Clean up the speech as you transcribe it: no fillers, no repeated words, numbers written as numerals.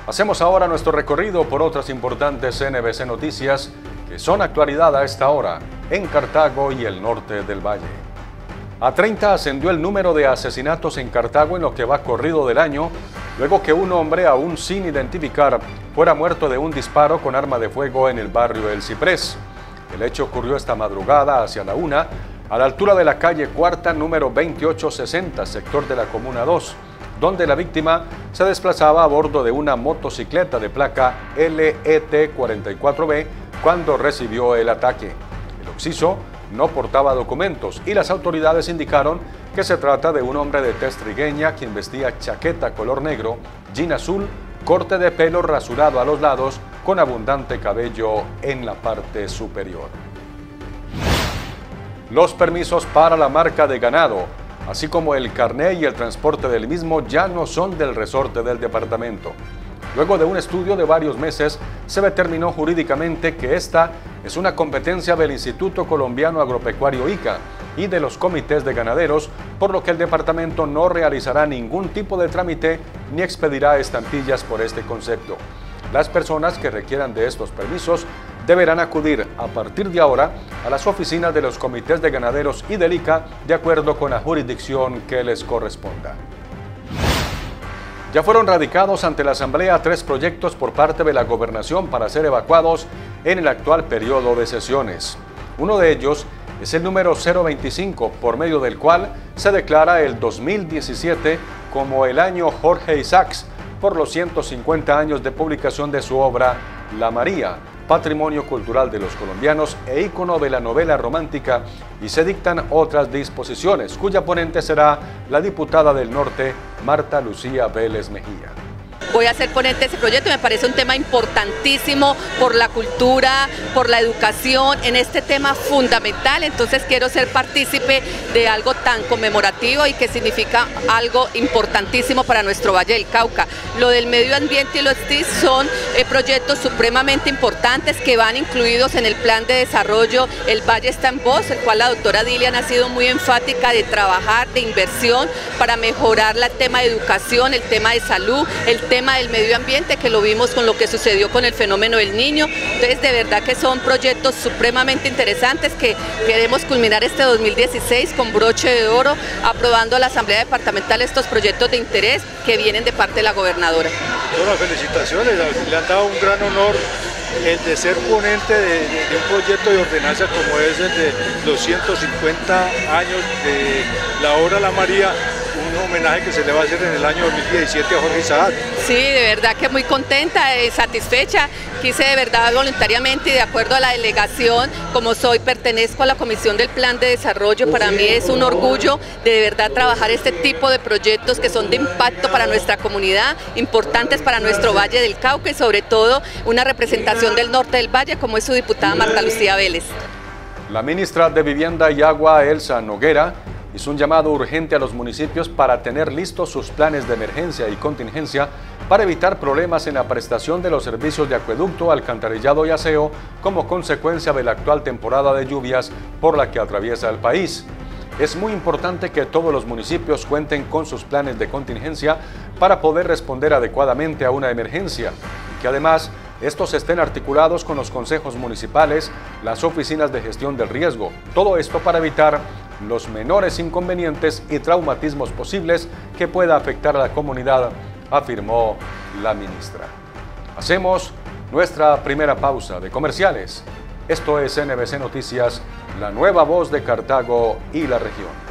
Hacemos ahora nuestro recorrido por otras importantes NBC Noticias que son actualidad a esta hora en Cartago y el norte del valle. A 30 ascendió el número de asesinatos en Cartago en lo que va corrido del año, luego que un hombre aún sin identificar fuera muerto de un disparo con arma de fuego en el barrio El Ciprés. El hecho ocurrió esta madrugada hacia la 1, a la altura de la calle Cuarta, número 2860, sector de la Comuna 2, donde la víctima se desplazaba a bordo de una motocicleta de placa LET 44B cuando recibió el ataque. El occiso no portaba documentos y las autoridades indicaron que se trata de un hombre de tez trigueña quien vestía chaqueta color negro, jean azul, corte de pelo rasurado a los lados con abundante cabello en la parte superior. Los permisos para la marca de ganado, así como el carné y el transporte del mismo, ya no son del resorte del departamento. Luego de un estudio de varios meses, se determinó jurídicamente que esta es una competencia del Instituto Colombiano Agropecuario ICA y de los comités de ganaderos, por lo que el departamento no realizará ningún tipo de trámite ni expedirá estampillas por este concepto. Las personas que requieran de estos permisos deberán acudir a partir de ahora a las oficinas de los comités de ganaderos y del ICA de acuerdo con la jurisdicción que les corresponda. Ya fueron radicados ante la Asamblea 3 proyectos por parte de la Gobernación para ser evacuados en el actual periodo de sesiones. Uno de ellos es el número 025, por medio del cual se declara el 2017 como el año Jorge Isaacs por los 150 años de publicación de su obra La María, patrimonio cultural de los colombianos e ícono de la novela romántica, y se dictan otras disposiciones, cuya ponente será la diputada del Norte, Marta Lucía Vélez Mejía. Voy a ser ponente de ese proyecto, me parece un tema importantísimo por la cultura, por la educación, en este tema fundamental, entonces quiero ser partícipe de algo tan conmemorativo y que significa algo importantísimo para nuestro Valle del Cauca. Lo del medio ambiente y los TIC son proyectos supremamente importantes que van incluidos en el plan de desarrollo El Valle está en voz, el cual la doctora Dilian ha sido muy enfática de trabajar, de inversión para mejorar el tema de educación, el tema de salud, el tema del medio ambiente, que lo vimos con lo que sucedió con el fenómeno del Niño. Entonces de verdad que son proyectos supremamente interesantes que queremos culminar este 2016 con broche de oro, aprobando a la Asamblea Departamental estos proyectos de interés que vienen de parte de la gobernadora. Bueno, felicitaciones, le han dado un gran honor el de ser ponente de un proyecto de ordenanza como es el de los 150 años de la obra La María, un homenaje que se le va a hacer en el año 2017 a Jorge Isaacs. Sí, de verdad que muy contenta, satisfecha, quise de verdad voluntariamente y de acuerdo a la delegación, como pertenezco a la Comisión del Plan de Desarrollo, para mí es un orgullo de verdad trabajar este tipo de proyectos que son de impacto para nuestra comunidad, importantes para nuestro Valle del Cauca y sobre todo una representación del norte del Valle como es su diputada Marta Lucía Vélez. La ministra de Vivienda y Agua, Elsa Noguera, hizo un llamado urgente a los municipios para tener listos sus planes de emergencia y contingencia para evitar problemas en la prestación de los servicios de acueducto, alcantarillado y aseo como consecuencia de la actual temporada de lluvias por la que atraviesa el país. Es muy importante que todos los municipios cuenten con sus planes de contingencia para poder responder adecuadamente a una emergencia y que además estos estén articulados con los consejos municipales, las oficinas de gestión del riesgo. Todo esto para evitar los menores inconvenientes y traumatismos posibles que pueda afectar a la comunidad, afirmó la ministra. Hacemos nuestra primera pausa de comerciales. Esto es NBC Noticias, la nueva voz de Cartago y la región.